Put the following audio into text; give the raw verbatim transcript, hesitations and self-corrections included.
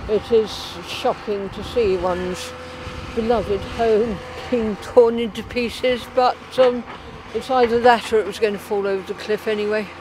It is shocking to see one's beloved home being torn into pieces, but um, it's either that or it was going to fall over the cliff anyway.